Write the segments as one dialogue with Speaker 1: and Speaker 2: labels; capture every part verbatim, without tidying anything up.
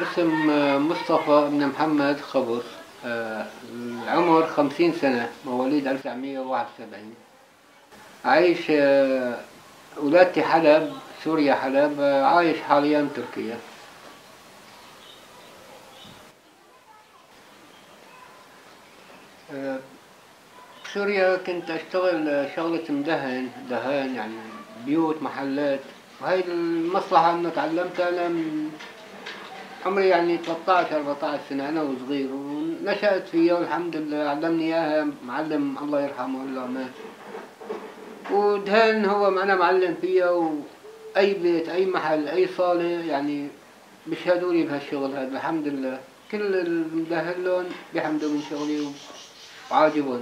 Speaker 1: الاسم مصطفى بن محمد خبر. آه، العمر خمسين سنة، مواليد ألف وتسعمية وواحد وسبعين. عايش آه، ولادتي حلب، سوريا حلب. آه، عايش حاليا تركيا. آه، بسوريا كنت أشتغل شغلة مدهن دهان، يعني بيوت محلات. وهي المصلحة أنا تعلمتها أنا من عمري يعني ثلاثطعش أربعطعش سنة، أنا وصغير، ونشأت فيها والحمد لله. علمني إياها معلم الله يرحمه الله مات. ودهان هو أنا معلم فيها، وأي بيت أي محل أي صالة يعني بيشهدوا لي بهالشغل هذا الحمد لله. كل المدهن لهم بيحمدوا من شغلي وعاجبهم.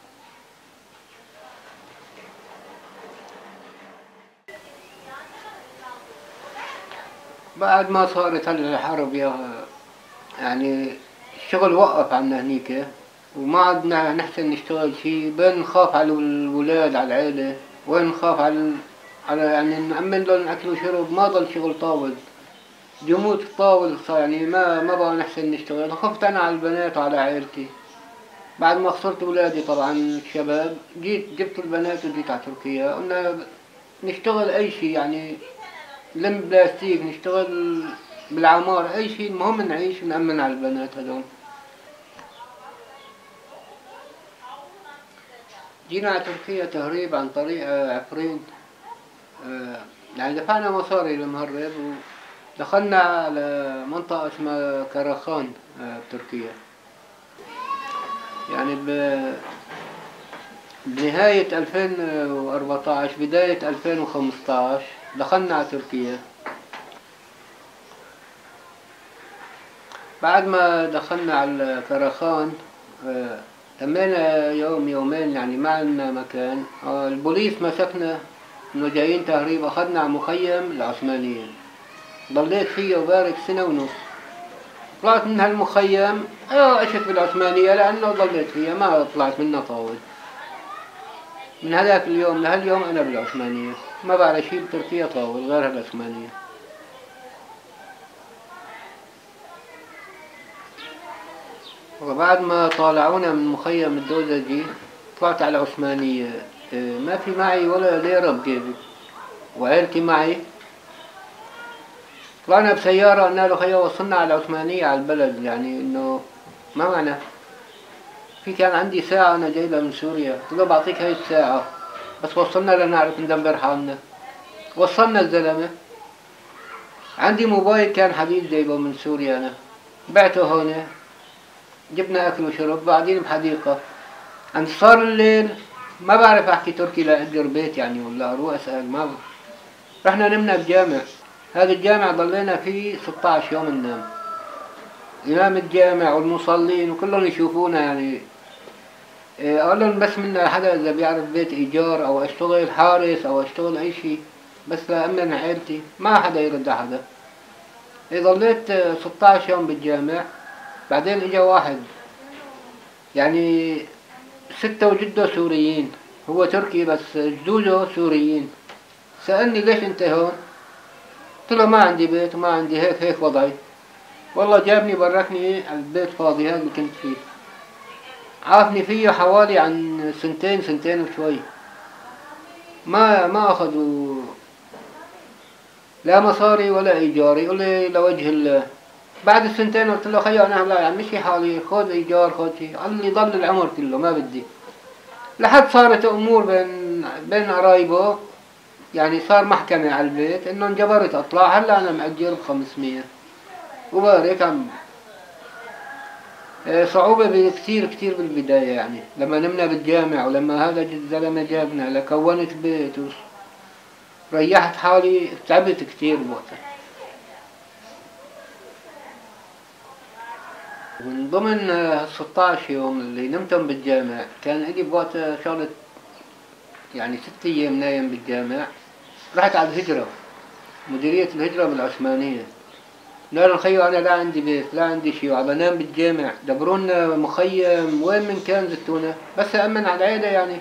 Speaker 1: بعد ما صارت هالحرب يا يعني الشغل وقف عنا هنيك، وما عدنا نحسن نشتغل شي. بين نخاف على الولاد على العيلة، وين نخاف على على يعني نأمن لهم أكل وشرب. ما ضل شغل طاول، جمود طاول صار يعني ما ما بقى نحسن نشتغل. خفت أنا على البنات وعلى عائلتي. بعد ما خسرت ولادي طبعا الشباب، جيت جبت البنات وجيت على تركيا. قلنا نشتغل أي شي، يعني لم بلاستيك، نشتغل بالعمار، أي شي، المهم نعيش ونأمن على البنات هذول. جينا على تركيا تهريب عن طريق آه، عفرين. آه، يعني دفعنا مصاري للمهرب، ودخلنا على منطقة اسمها كراخان آه، بتركيا. يعني ب- بنهاية ألفين وأربعطعش بداية ألفين وخمسطعش دخلنا على تركيا. بعد ما دخلنا على كراخان آه، تمينا يوم يومين، يعني ما عندنا مكان. آه، البوليس مسكنا انه جايين تهريب، اخذنا على مخيم العثمانيين. ضليت فيه وبارك سنة ونص. طلعت من هالمخيم ايوه عشت بالعثمانية، لانه ضليت فيها ما طلعت منها طاول. من هذاك اليوم لهاليوم انا بالعثمانية، ما بعرف شي بتركيا طاول غير هالعثمانية. وبعد ما طالعونا من مخيم الدوزجي طلعت على العثمانية. إيه، ما في معي ولا ليرة بجيبي، وعيلتي معي. طلعنا بسيارة، قلنا له خيا وصلنا على العثمانية على البلد، يعني انه ما معنا. في كان عندي ساعة انا جايبها من سوريا، قلت له بعطيك هاي الساعة بس وصلنا لنعرف ندبر حالنا. وصلنا الزلمة. عندي موبايل كان حديد جايبه من سوريا انا، بعته هون. جبنا اكل وشرب بعدين بحديقة. عند صار الليل ما بعرف احكي تركي لاجر بيت يعني، ولا اروح اسأل ما بعرف. رحنا نمنا بجامع. هذا الجامع ضلينا فيه ستطعش يوم ننام. إمام الجامع والمصلين وكلهم يشوفونا يعني. إيه، أقول لهم بس منا حدا إذا بيعرف بيت إيجار أو أشتغل حارس أو أشتغل أي شي، بس لأمن عيلتي. ما حدا يرد على حدا. إيه، ضليت آه، ستطعش يوم بالجامع. بعدين إجا واحد يعني ستة وجده سوريين، هو تركي بس جدوده سوريين. سألني ليش أنت هون؟ قلت له ما عندي بيت وما عندي هيك هيك وضعي. والله جابني بركني على البيت فاضي هذا اللي كنت فيه. عافني فيه حوالي عن سنتين سنتين وشوي. ما ما اخذوا لا مصاري ولا ايجار. يقول لي لوجه الله. بعد السنتين قلت له خيا انا لا يعني مشي حالي، خذ ايجار خذ شيء. قال لي ضل العمر كله ما بدي. لحد صارت امور بين بين قرايبه، يعني صار محكمة على البيت انه انجبرت اطلع. هلا انا مأجر بخمسمية وبارك عم. آه، صعوبة كتير كتير بالبداية، يعني لما نمنا بالجامع ولما هذا الزلمة جابنا لكونت بيت وريحت حالي. تعبت كتير بوقتها. من ضمن آه، ستطعش يوم اللي نمتم بالجامع كان إلي بوقتها شغلة يعني ست أيام نايم بالجامع. رحت على الهجرة، مديرية الهجرة بالعثمانية. لا الخيو أنا لا عندي بيت لا عندي شي، وعم بنام بالجامع. دبرونا مخيم وين من كان زتونا بس أأمن على العيلة يعني،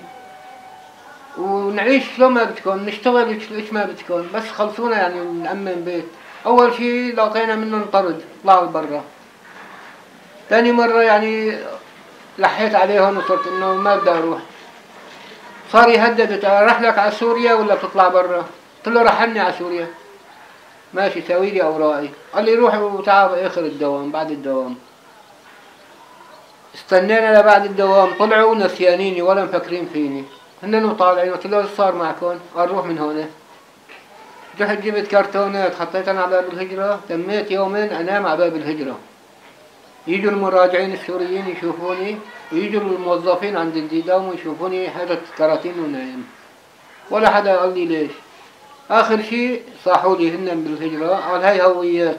Speaker 1: ونعيش شلون ما بدكم، نشتغل ايش ما بدكم، بس خلصونا يعني نأمن بيت. أول شيء لقينا منهم طرد، طلعوا برا. ثاني مرة يعني لحيت عليهم وصرت إنه ما بدي أروح. صار يهدد، راح لك على سوريا ولا بتطلع برا؟ قلت له رحلني على سوريا. ماشي سوي لي أوراقي. قال لي روح وتعال بآخر الدوام، بعد الدوام. استنينا لبعد الدوام، طلعوا نسيانيني ولا مفكرين فيني. هن طالعين، قلت له ايش صار معكم؟ قال روح من هون. رحت جبت كرتونات حطيتها على باب الهجرة، تميت يومين أنام على باب الهجرة. يجوا المراجعين السوريين يشوفوني، ويجوا الموظفين عند الديدام يشوفوني حاطط كراتين ونايم. ولا حدا قال لي ليش. آخر شيء صاحوا لي هن بالهجرة، قال هاي هويات.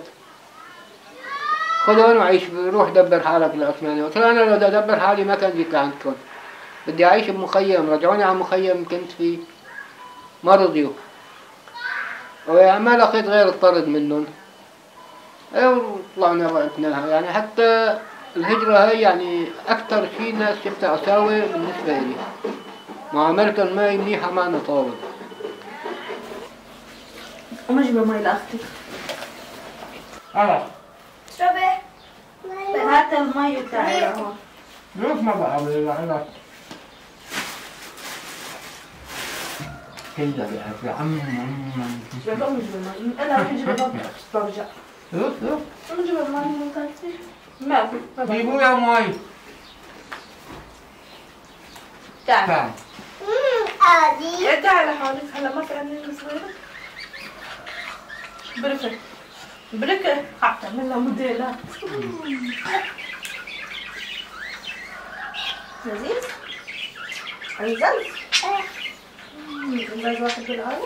Speaker 1: خذون وعيش، روح دبر حالك بالعثمانية. قلت له أنا لو بدي أدبر حالي ما كان جيت لعندكم. بدي أعيش بمخيم، رجعوني على مخيم كنت فيه. ما رضيوا. وما لقيت غير الطرد منهم. ايوه طلعنا وقتناها، يعني حتى الهجرة هي يعني أكثر شيء ناس شفتها أساوي بالنسبة إلي. معاملتهم معي منيحة معنا طاول.
Speaker 2: قوم اجيب مي لأختك.
Speaker 1: خلاص.
Speaker 2: اشربي. هات المي بتاعي لهون.
Speaker 1: ليش ما بقى خلاص. كندا يا عم عم
Speaker 2: شوف قوم اجيب المي، أنا راح أجيب المي برجع.
Speaker 1: شوف شوف.
Speaker 2: قوم اجيب المي من كاسي. ما في.
Speaker 1: جيبوا يا مي.
Speaker 2: تعال.
Speaker 1: تعال.
Speaker 2: يا تعال لحالك، هلا ما في عندي صغيرة. بركة بركة حتى منها موديلات. لذيذ؟ انزل؟ انزل واحد بالعالم؟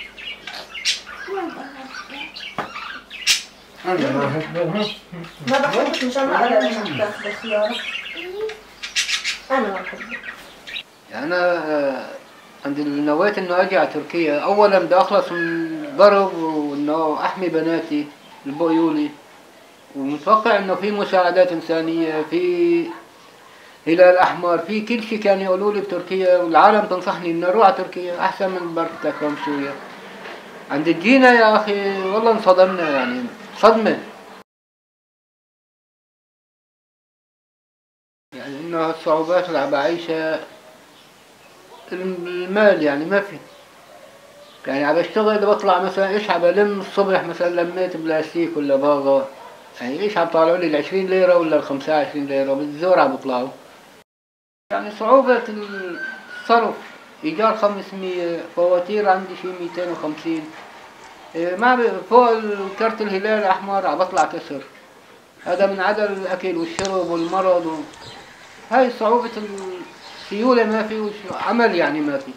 Speaker 2: ما بحبك مشان ما أقدر تاخذ خيارك. أنا ما بحبك.
Speaker 1: أنا عند نويت إنه أجي على تركيا. أولا بدي أخلص من الضرب وإنه أحمي بناتي اللي بقيولي، ومتوقع إنه في مساعدات إنسانية، في هلال أحمر، في كل شيء كانوا يقولوا لي بتركيا، والعالم تنصحني إنه أروح على تركيا أحسن من برتكم سوريا. عند جينا يا أخي والله انصدمنا، يعني صدمة. يعني إنه الصعوبات اللي عم بعيشها، المال يعني ما في. يعني عم بشتغل بطلع مثلا ايش عم بلم الصبح، مثلا لميت بلاستيك ولا باغة، يعني ايش عم طالعوا لي العشرين ليرة ولا الخمسة وعشرين ليرة بالزور عم بيطلعوا. يعني صعوبة الصرف، ايجار خمسمية، فواتير عندي شي ميتين وخمسين، ما فوق الكرت الهلال الأحمر عم بطلع كسر. هذا من عدم الأكل والشرب والمرض و... هاي صعوبة السيولة ما في، عمل يعني ما في.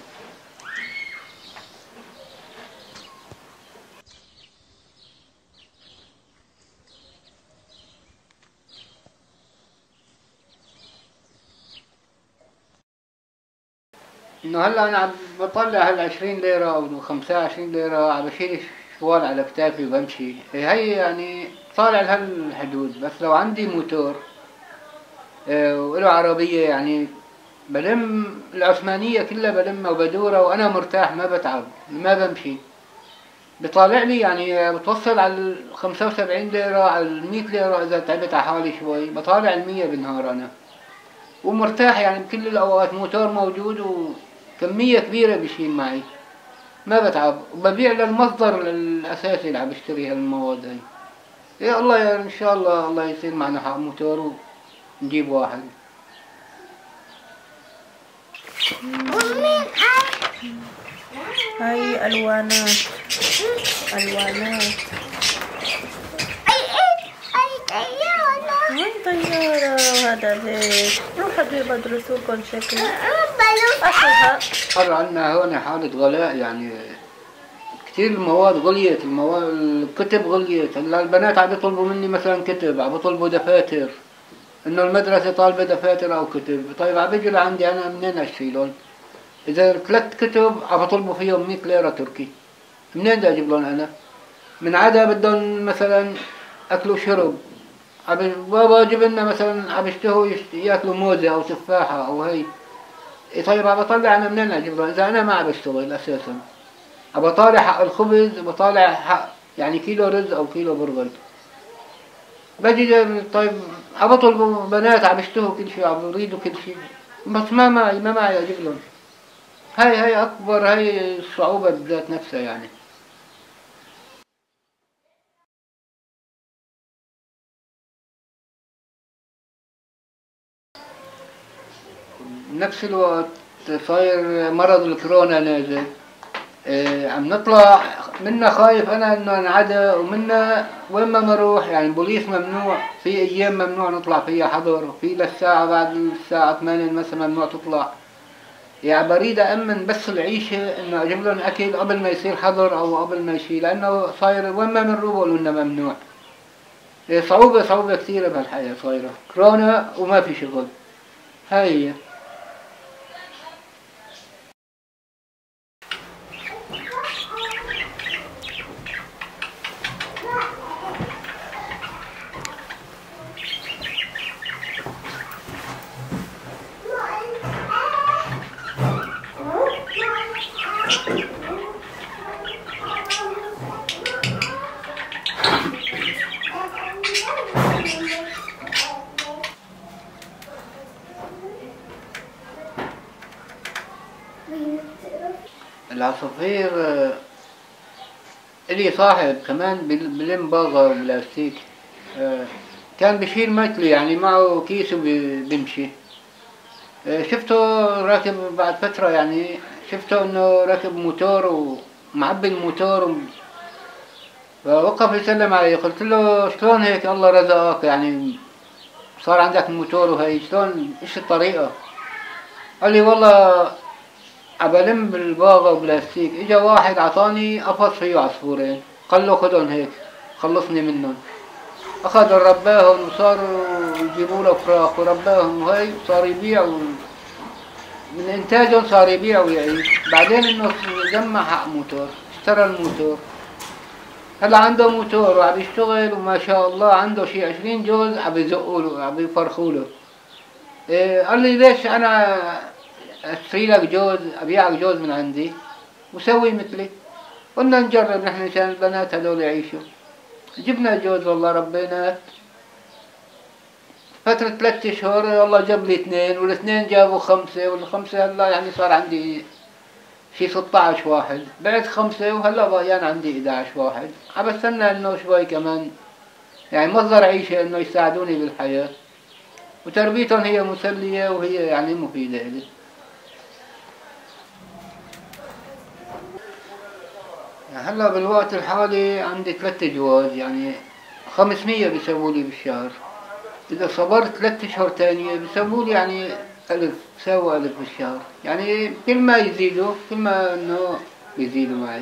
Speaker 1: إنه هلا أنا عم بطلع هالعشرين ليرة أو خمسة وعشرين ليرة، عم بشيل شوال على كتافي وبمشي، هي يعني طالع لهالحدود. بس لو عندي موتور وله عربية يعني بلم العثمانية كلها بلمها وبدورها وأنا مرتاح ما بتعب ما بمشي. بطالع لي يعني بتوصل على الخمسة وسبعين ليرة على المية ليرة إذا تعبت على حالي شوي، بطالع المية بالنهار أنا ومرتاح يعني بكل الأوقات. موتور موجود وكمية كبيرة بشيل معي ما بتعب، وببيع للمصدر الأساسي اللي عم بشتري هالمواد هاي. يا الله يا إن شاء الله الله يصير معنا حق موتور ونجيب واحد.
Speaker 2: هاي ألوانات ألوانات. هاي طيارة وهذا بيت. روحوا جيبوا ادرسوا لكم شكل. أخذها.
Speaker 1: صار عنا هون حالة غلاء، يعني كثير المواد غليت، المواد الكتب غليت. هلا البنات عم يطلبوا مني مثلا كتب، عم يطلبوا دفاتر، انه المدرسة طالبة دفاتر او كتب. طيب عم بيجوا لعندي انا منين اشتري؟ اذا ثلاث كتب عم يطلبوا فيهم مية ليرة تركي، منين بدي اجيب لهم انا؟ من عدا بدهم مثلا اكل وشرب، بابا جيب لنا مثلا عم يشتهوا ياكلوا موزة او تفاحة او هي. طيب عم بطلع انا منين اجيب لهم اذا انا ما عم بشتغل اساسا؟ عم بطالع حق الخبز، بطالع حق يعني كيلو رز أو كيلو برغل. بجي طيب عبطوا البنات عم يشتهوا كل شيء، عم يريدوا كل شيء، بس ما معي ما معي أجيب لهم. هاي هاي أكبر هاي الصعوبة بذات نفسها يعني. بنفس الوقت صاير مرض الكورونا نازل، إيه عم نطلع منا خايف أنا إنه انعدى، ومنا وين ما نروح يعني البوليس ممنوع، في أيام ممنوع نطلع فيها حظر، وفي للساعة بعد الساعة ثمانية مثلا ممنوع تطلع. يعني بريد أأمن بس العيشة إنه أجيب لهم أكل قبل ما يصير حظر أو قبل ما يشيل، لأنه صاير وين ما بنروح بقولوا لنا ممنوع. إيه صعوبة صعوبة كثيرة بهالحياة صايرة، كورونا وما في شغل. هاي هي. العصافير إلي صاحب كمان بلم باغة وبلاستيك، كان بشيل ماكله يعني معه كيس وبيمشي. شفته راكب بعد فترة يعني، شفته إنه راكب موتور ومعبي الموتور، فوقف يسلم علي، قلت له شلون هيك الله رزقك يعني صار عندك موتور وهي شلون إيش الطريقة؟ قال لي والله عبلم بالباغة وبلاستيك، اجا واحد عطاني قفص فيه عصفورين، قال له خدهم هيك خلصني منهم. اخذ رباهم وصاروا يجيبوا له فراخ ورباهم وهي، صار يبيع من انتاجهم صار يبيع ويعيش. بعدين انه جمع حق موتور، اشترى الموتور، هلا عنده موتور وعم يشتغل وما شاء الله عنده شي عشرين جوز عم يزقوا له عم يفرخوا له. إيه قال لي ليش انا اشتري لك جوز ابيعك جوز من عندي وسوي مثلي. قلنا نجرب نحن مشان البنات هذول يعيشوا. جبنا جوز والله ربيناه فترة ثلاث اشهر، والله جاب لي اثنين والاثنين جابوا خمسة والخمسة هلا يعني صار عندي شي ستة عشر واحد، بعت خمسة وهلا بقيان عندي احد عشر واحد. عم بستنى انه شوي كمان يعني مصدر عيشة انه يساعدوني بالحياة، وتربيتهم هي مسلية وهي يعني مفيدة إلي. هلا بالوقت الحالي عندي ثلاث جواز يعني خمسمية بيسووا لي بالشهر، إذا صبرت ثلاث أشهر تانية بيسووا لي يعني ألف، بيساووا ألف بالشهر، يعني كل ما يزيدوا كل ما إنه بيزيدوا معي.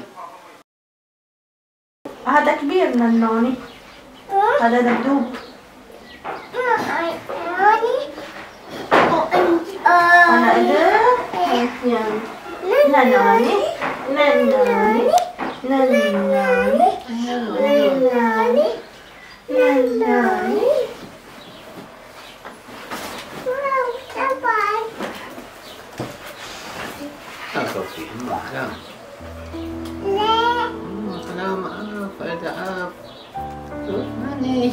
Speaker 2: هذا كبير ننوني، هذا دبدوب. أنا إذا يعني ننوني ننوني ننوني ننوني ننوني.
Speaker 1: صوتي كلام لا كلام آف هذا آف ماني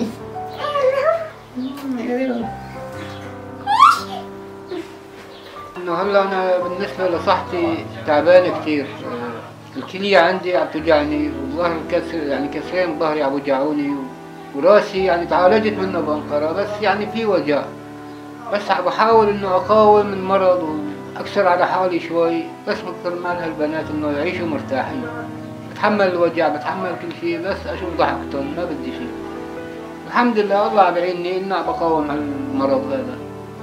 Speaker 1: إنه هلا أنا بالنسبة لصحتي تعبان كثير، الكلية عندي عم توجعني وظهر كسر يعني كسرين ظهري عم يوجعوني، وراسي يعني تعالجت منه بأنقرة بس يعني في وجع، بس عم بحاول إنه أقاوم المرض وأكسر على حالي شوي بس مثل مال هالبنات إنه يعيشوا مرتاحين. بتحمل الوجع بتحمل كل شيء بس أشوف ضحكتهم ما بدي شيء. الحمد لله الله عم يعيني إني عم بقاوم هالمرض هذا.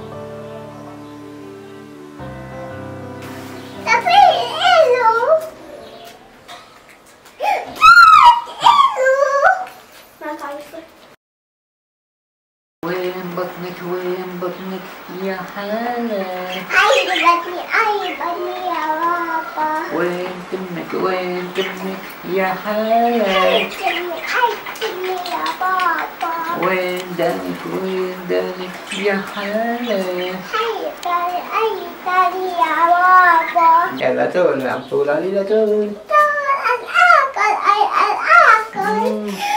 Speaker 1: وين بطنك وين بطنك يا حالة؟
Speaker 2: أي بطني أي بطني يا بابا.
Speaker 1: وين تمك وين تمك يا حالة؟
Speaker 2: أي تمي أي تمي يا بابا.
Speaker 1: وين دانك وين دانك يا حالة؟
Speaker 2: أي تاني أي تاني يا بابا.
Speaker 1: يلا تقول عم تقول علي لا تقول.
Speaker 2: تقول الآكل أي الآكل. هاي